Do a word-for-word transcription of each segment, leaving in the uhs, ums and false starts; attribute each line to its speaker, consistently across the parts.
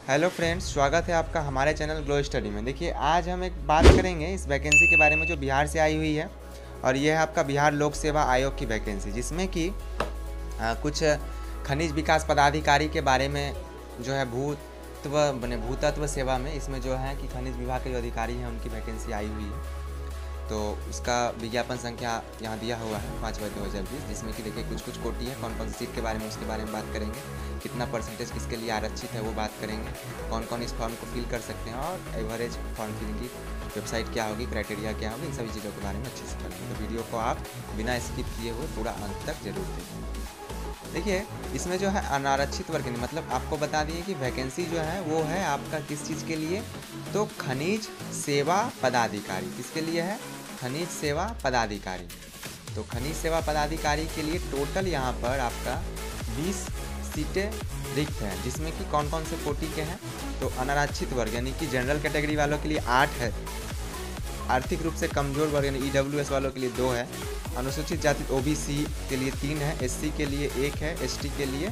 Speaker 1: Hello friends, स्वागत है आपका हमारे चैनल ग्लो स्टडी में। देखिए, आज हम एक बात करेंगे इस वैकेंसी के बारे में जो बिहार से आई हुई है, और ये है आपका बिहार लोक सेवा आयोग की वैकेंसी, जिसमें कि आ, कुछ खनिज विकास पदाधिकारी के बारे में जो है भूतत्व बने भूतत्व सेवा में इसमें जो है कि खनिज विभाग के जो अधिकारी हैं उनकी वैकेंसी आई हुई है। तो उसका विज्ञापन संख्या यहाँ दिया हुआ है पाँच बाई दो हज़ार बीस, जिसमें कि देखिए कुछ कुछ कोटि है, कौन कौन सी सीट के बारे में उसके बारे में बात करेंगे, कितना परसेंटेज किसके लिए आरक्षित है वो बात करेंगे, कौन कौन इस फॉर्म को फिल कर सकते हैं और एवरेज फॉर्म फिलिंग की वेबसाइट क्या होगी, क्राइटेरिया क्या होगी, इन सभी चीज़ों के बारे में अच्छे से करेंगे। तो वीडियो को आप बिना स्किप किए हुए पूरा अंत तक जरूर देखें। देखिए, इसमें जो है अनारक्षित वर्ग मतलब आपको बता दिए कि वैकेंसी जो है वो है आपका किस चीज़ के लिए, तो खनिज सेवा पदाधिकारी। किसके लिए है? खनिज सेवा पदाधिकारी। तो खनिज सेवा पदाधिकारी के लिए टोटल यहाँ पर आपका बीस सीटें रिक्त हैं, जिसमें कि कौन कौन से कोटि के हैं, तो अनारक्षित वर्ग यानी कि जनरल कैटेगरी वालों के लिए आठ है, आर्थिक रूप से कमजोर वर्ग यानी ईडब्ल्यूएस वालों के लिए दो है, अनुसूचित जाति ओबीसी के लिए तीन है, एससी के लिए एक है, एसटी के लिए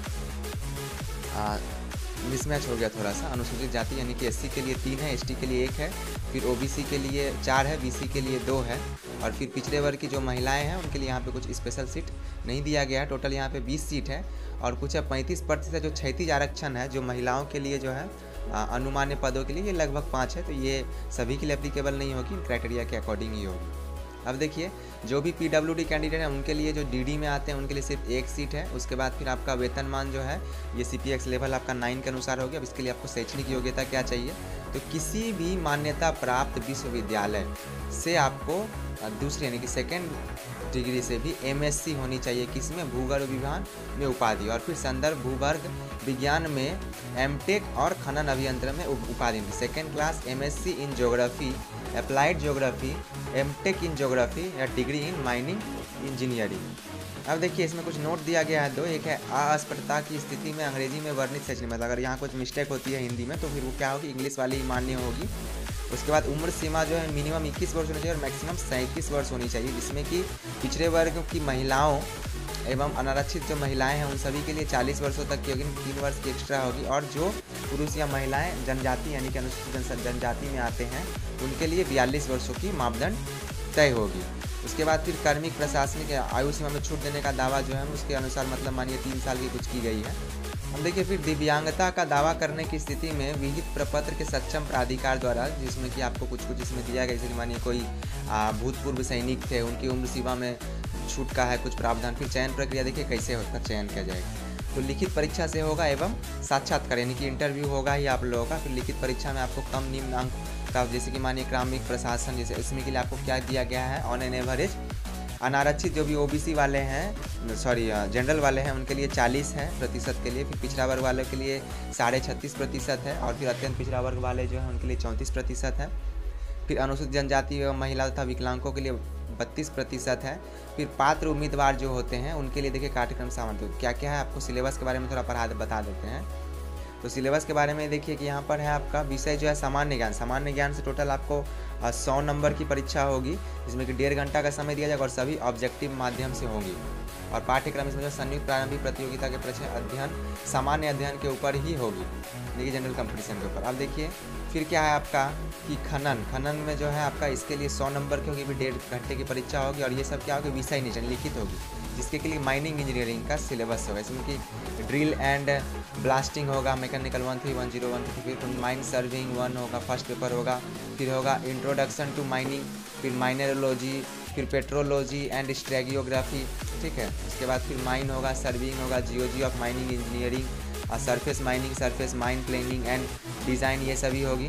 Speaker 1: मिसमैच हो गया थोड़ा सा, अनुसूचित जाति यानी कि एससी के लिए तीन है, एसटी के लिए एक है, फिर ओबीसी के लिए चार है, बीसी के लिए दो है, और फिर पिछड़े वर्ग की जो महिलाएं हैं उनके लिए यहाँ पे कुछ स्पेशल सीट नहीं दिया गया है। टोटल यहाँ पे बीस सीट है, और कुछ है पैंतीस प्रतिशत जो क्षैतिज आरक्षण है जो महिलाओं के लिए जो है अनुमान्य पदों के लिए, ये लगभग पाँच है। तो ये सभी के लिए एप्लीकेबल नहीं होगी, क्राइटेरिया के अकॉर्डिंग ही होगी। अब देखिए, जो भी पीडब्ल्यूडी कैंडिडेट हैं उनके लिए जो डीडी में आते हैं उनके लिए सिर्फ एक सीट है। उसके बाद फिर आपका वेतनमान जो है ये सीपीएक्स लेवल आपका नाइन के अनुसार हो गया। अब इसके लिए आपको शैक्षणिक योग्यता क्या चाहिए, तो किसी भी मान्यता प्राप्त विश्वविद्यालय से आपको दूसरी यानी कि सेकेंड डिग्री से भी एमएससी होनी चाहिए, किसमें? भूगर्भ विज्ञान में उपाधि, और फिर संदर्भ भूगर्भ विज्ञान में एमटेक और खनन अभियंत्रण में उपाधि में second class MSc in geography, applied geography, MTech in geography या डिग्री इन माइनिंग इंजीनियरिंग। अब देखिए, इसमें कुछ नोट दिया गया है दो। एक है अस्पष्टता की स्थिति में अंग्रेजी में वर्णित शैक्षणिक, मतलब अगर यहाँ कुछ मिस्टेक होती है हिंदी में तो फिर वो क्या होगी, इंग्लिश वाली मान्य होगी। उसके बाद उम्र सीमा जो है मिनिमम इक्कीस वर्ष होनी चाहिए और मैक्सिमम सैंतीस वर्ष होनी चाहिए, जिसमें कि पिछड़े वर्ग की महिलाओं एवं अनारक्षित जो महिलाएं हैं उन सभी के लिए चालीस वर्षों तक की होगी, तीन वर्ष की एक्स्ट्रा होगी, और जो पुरुष या महिलाएं जनजाति यानी कि अनुसूचित जनजाति में आते हैं उनके लिए बयालीस वर्षों की मापदंड तय होगी। उसके बाद फिर कार्मिक प्रशासनिक आयु सीमा में छूट देने का दावा जो है उसके अनुसार मतलब मानिए तीन साल की कुछ की गई है। हम देखिए, फिर दिव्यांगता का दावा करने की स्थिति में विहित प्रपत्र के सक्षम प्राधिकार द्वारा, जिसमें कि आपको कुछ कुछ इसमें दिया गया, जैसे मानिए कोई भूतपूर्व सैनिक थे उनकी उम्र सीमा में छूट का है कुछ प्रावधान। फिर चयन प्रक्रिया देखिए कैसे होकर चयन किया जाएगा, तो लिखित परीक्षा से होगा एवं साक्षात्कार यानी कि इंटरव्यू होगा ही आप लोगों का। फिर लिखित परीक्षा में आपको कम निम्न अंक का, जैसे कि मानिए ग्रामीण प्रशासन, जैसे इसमें के लिए आपको क्या दिया गया है, ऑन एन एवरेज अनारक्षित जो भी ओबीसी वाले हैं, सॉरी जनरल वाले हैं उनके लिए चालीस है प्रतिशत के लिए, फिर पिछड़ा वर्ग वालों के लिए साढ़े छत्तीस प्रतिशत है, और फिर अत्यंत पिछड़ा वर्ग वाले जो हैं उनके लिए चौंतीस प्रतिशत है। फिर अनुसूचित जनजाति एवं महिला तथा विकलांगों के लिए बत्तीस प्रतिशत है। फिर पात्र उम्मीदवार जो होते हैं उनके लिए देखिए कार्यक्रम सामग्री क्या क्या है, आपको सिलेबस के बारे में थोड़ा पढ़ा बता देते हैं। तो सिलेबस के बारे में देखिए कि यहाँ पर है आपका विषय जो है सामान्य ज्ञान। सामान्य ज्ञान से टोटल आपको सौ नंबर की परीक्षा होगी, जिसमें कि डेढ़ घंटा का समय दिया जाएगा और सभी ऑब्जेक्टिव माध्यम से होंगी। और पाठ्यक्रम इसमें जो संयुक्त प्रारंभिक प्रतियोगिता के प्रश्न अध्ययन सामान्य अध्ययन के ऊपर ही होगी, देखिए जनरल कंपटीशन के ऊपर। अब देखिए फिर क्या है आपका कि खनन खनन में जो है आपका इसके लिए सौ नंबर की होगी, फिर डेढ़ घंटे की परीक्षा होगी, और ये सब क्या होगी, विषय निचन लिखित होगी, जिसके के लिए माइनिंग इंजीनियरिंग का सिलेबस होगा। इसमें कि ड्रिल एंड ब्लास्टिंग होगा, mechanical one three one zero one three, फिर माइन सर्विंग वन होगा, फर्स्ट पेपर होगा, फिर होगा इंट्रोडक्शन टू माइनिंग, फिर माइनरोलॉजी, फिर पेट्रोलॉजी एंड स्ट्रेगियोग्राफी, ठीक है। उसके बाद फिर माइन होगा, सर्विंग होगा, geology of mining engineering, surface mining, surface mine planning and design, ये सभी होगी।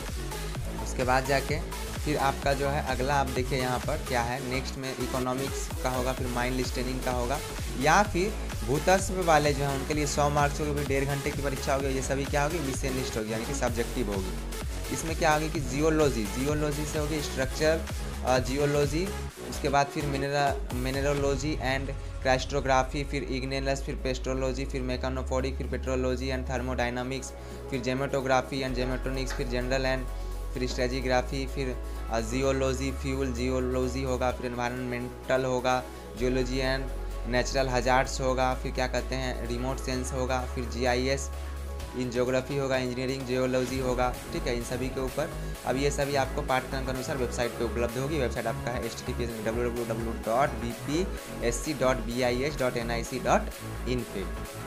Speaker 1: उसके बाद जाके फिर आपका जो है अगला आप देखिए यहाँ पर क्या है, नेक्स्ट में इकोनॉमिक्स का होगा, फिर माइन लिस्टनिंग का होगा, या फिर भूतत्व वाले जो हैं उनके लिए सौ मार्क्स होगी, फिर डेढ़ घंटे की परीक्षा होगी। ये सभी क्या होगी, विषय निष्ठ होगी यानी कि सब्जेक्टिव होगी। इसमें क्या होगी कि जियोलॉजी जियोलॉजी से होगी स्ट्रक्चर जियोलॉजी, उसके बाद फिर मिनरल मिनरोलॉजी एंड क्राइस्टोग्राफी, फिर इग्नेलस, फिर पेस्ट्रोलॉजी, फिर मेकानोफोडिक, फिर पेट्रोलॉजी एंड थर्मोडाइनामिक्स, फिर जेमेटोग्राफी एंड जेमेट्रोनिक्स, फिर जनरल एंड फिर स्ट्रेजिग्राफी, फिर जियोलॉजी फ्यूल जियोलॉजी होगा, फिर एनवायरमेंटल होगा, जियोलॉजी एंड नेचुरल हजार्ड्स होगा, फिर क्या कहते हैं रिमोट सेंस होगा, फिर जीआईएस इन ज्योग्राफी होगा, इंजीनियरिंग जियोलॉजी होगा, ठीक है, इन सभी के ऊपर। अब ये सभी आपको पाठ्यक्रम के अनुसार वेबसाइट पे उपलब्ध होगी। वेबसाइट आपका है H T T P S W W W dot B P S C dot B I H dot N I C dot in पे।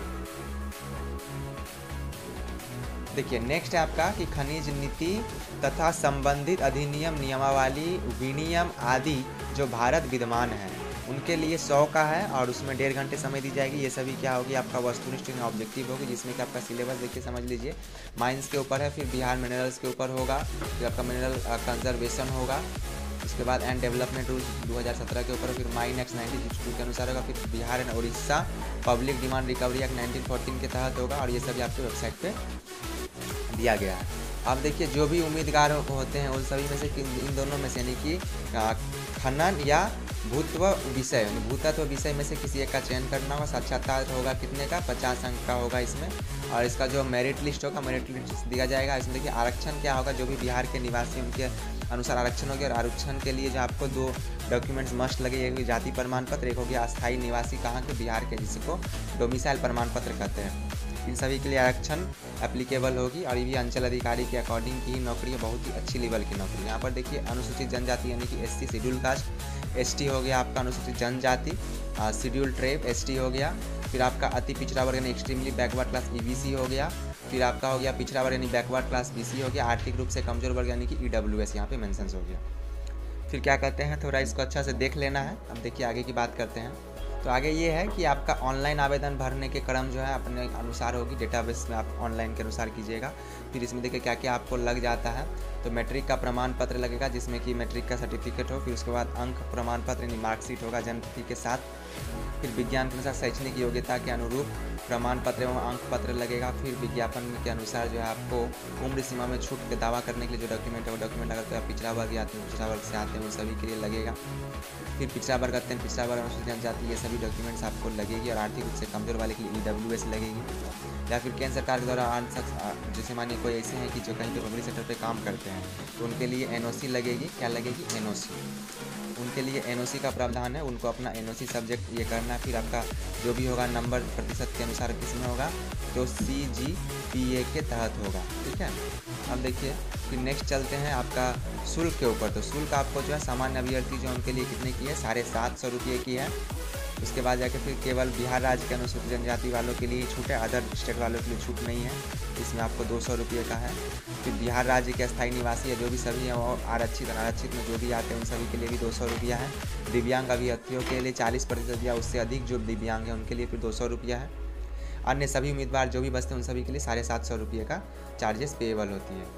Speaker 1: देखिए नेक्स्ट है आपका कि खनिज नीति तथा संबंधित अधिनियम, नियमावली, विनियम आदि जो भारत विद्यमान है उनके लिए सौ का है और उसमें डेढ़ घंटे समय दी जाएगी। ये सभी क्या होगी, आपका वस्तुनिष्ठ ऑब्जेक्टिव होगी, जिसमें कि आपका सिलेबस देखिए समझ लीजिए। माइंस के ऊपर है, फिर बिहार मिनरल्स के ऊपर होगा, फिर आपका मिनरल कंजर्वेशन होगा, उसके बाद एंड डेवलपमेंट रूल्स दो हज़ार सत्रह के ऊपर, फिर mine act nineteen sixty two के अनुसार होगा, फिर Bihar and Orissa public demand recovery act nineteen fourteen के तहत होगा। और ये सभी आपके वेबसाइट पे दिया गया है। अब देखिए जो भी उम्मीदवार होते हैं उन सभी में से इन दोनों में से यानी कि खनन या भूतत्व विषय, भूतत्व विषय में से किसी एक का चयन करना होगा। साक्षात्कार होगा कितने का, पचास अंक का होगा इसमें। और इसका जो मेरिट लिस्ट होगा, मेरिट लिस्ट दिया जाएगा। इसमें देखिए आरक्षण क्या होगा, जो भी बिहार के निवासी उनके अनुसार आरक्षण होगी। और आरक्षण के लिए जो आपको दो डॉक्यूमेंट्स मस्ट लगे, एक जाति प्रमाण पत्र, एक हो गया अस्थायी निवासी कहाँ के, बिहार के, जिसको डोमिसाइल प्रमाण पत्र कहते हैं। इन सभी के लिए आरक्षण एप्लीकेबल होगी। और ये भी अंचल अधिकारी के अकॉर्डिंग की ही नौकरी है, बहुत ही अच्छी लेवल की नौकरी। यहाँ पर देखिए अनुसूचित जनजाति यानी कि S C schedule caste, S T हो गया आपका अनुसूचित जनजाति, शेड्यूल ट्राइब एस टी हो गया, फिर आपका अति पिछड़ा वर्ग यानी extremely backward class E B C हो गया, फिर आपका हो गया पिछड़ा वर्ग यानी बैकवर्ड क्लास बी सी हो गया, आर्थिक रूप से कमजोर वर्ग यानी कि ई डब्ल्यू एस यहाँ पे मेंशन हो गया। फिर क्या कहते हैं, थोड़ा इसको अच्छा से देख लेना है। अब देखिए आगे की बात करते हैं। तो आगे ये है कि आपका ऑनलाइन आवेदन भरने के क्रम जो है अपने अनुसार होगी, डेटाबेस में आप ऑनलाइन के अनुसार कीजिएगा। फिर इसमें देखिए क्या क्या आपको लग जाता है। तो मैट्रिक का प्रमाण पत्र लगेगा, जिसमें कि मैट्रिक का सर्टिफिकेट हो। फिर उसके बाद अंक प्रमाण पत्र यानी मार्कशीट होगा जन्मतिथि के साथ। फिर विज्ञान के अनुसार शैक्षणिक योग्यता के अनुरूप प्रमाण पत्र एवं अंक पत्र लगेगा। फिर विज्ञापन के अनुसार जो है आपको उम्र सीमा में छूट के दावा करने के लिए जो डॉक्यूमेंट है वो डॉक्यूमेंट अगर तो आप पिछड़ा वर्ग या पिछड़ा वर्ग से आते हैं उन सभी के लिए लगेगा। फिर पिछड़ा वर्ग आते हैं, पिछड़ा वर्ग अनुसूचित जनजाति, ये सभी डॉक्यूमेंट्स आपको लगेगी। और आर्थिक रूप से कमजोर वाले के लिए ई डब्ल्यू एस लगेगी। या फिर केंद्र सरकार के द्वारा जैसे मानिए कोई ऐसे हैं कि जो कहीं पे पब्लिक सेक्टर पे काम करते हैं तो उनके लिए एन ओ सी लगेगी। क्या लगेगी, एन ओ सी। उनके लिए एन ओ सी का प्रावधान है, उनको अपना एन ओ सी सब्जेक्ट ये करना है। फिर आपका जो भी होगा नंबर प्रतिशत के अनुसार किसमें होगा, तो सी जी पी ए के तहत होगा, ठीक है। अब देखिए फिर नेक्स्ट चलते हैं आपका शुल्क के ऊपर। तो शुल्क आपको जो है सामान्य अभ्यर्थी जो उनके लिए कितने की है, साढ़े सात सौ रुपये की है। उसके बाद जाके फिर केवल बिहार राज्य के अनुसूचित जनजाति वालों के लिए छूट है, अदर स्टेट वालों के लिए छूट नहीं है। इसमें आपको दो सौ रुपये का है। फिर बिहार राज्य के अस्थायी निवासी है जो भी सभी हैं वो आरक्षित अनारक्षित में जो भी आते हैं उन सभी के लिए भी दो सौ रुपया है। दिव्यांग अभ्यर्थियों के लिए चालीस प्रतिशत या उससे अधिक जो दिव्यांग हैं उनके लिए फिर दो सौ रुपया है। अन्य सभी उम्मीदवार जो भी बचते हैं उन सभी के लिए साढ़े सात सौ रुपये का चार्जेस पेएबल होती है।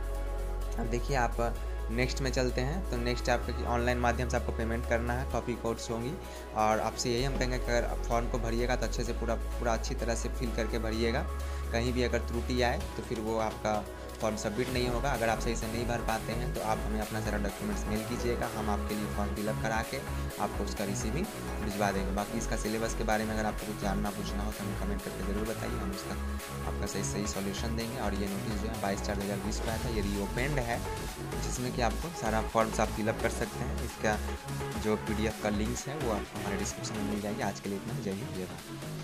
Speaker 1: अब देखिए आप नेक्स्ट में चलते हैं। तो नेक्स्ट आपके ऑनलाइन माध्यम से आपको पेमेंट करना है, कॉपी कोड्स होंगी। और आपसे यही हम कहेंगे कि अगर आप फॉर्म को भरिएगा तो अच्छे से पूरा पूरा अच्छी तरह से फिल करके भरिएगा। कहीं भी अगर त्रुटि आए तो फिर वो आपका फॉर्म सबमिट नहीं होगा। अगर आप सही से नहीं भर पाते हैं तो आप हमें अपना सारा डॉक्यूमेंट्स मेल कीजिएगा, हम आपके लिए फॉर्म फिलअप करा के आपको उसका रिसीविंग भिजवा देंगे। बाकी इसका सिलेबस के बारे में अगर आपको कुछ जानना पूछना हो तो हमें कमेंट करके ज़रूर बताइए, हम उसका आपका सही सही सॉल्यूशन देंगे। और ये नोटिस जो है बाईस चार दो हज़ार बीस का था, ये रीओपेंड है, जिसमें कि आपको सारा फॉर्म्स आप फिलअप कर सकते हैं। इसका जो पी डी एफ का लिंक्स है वो आपको हमारे डिस्क्रिप्शन में मिल जाएगी। आज के लिए इतना, जय हिंद जय भारत।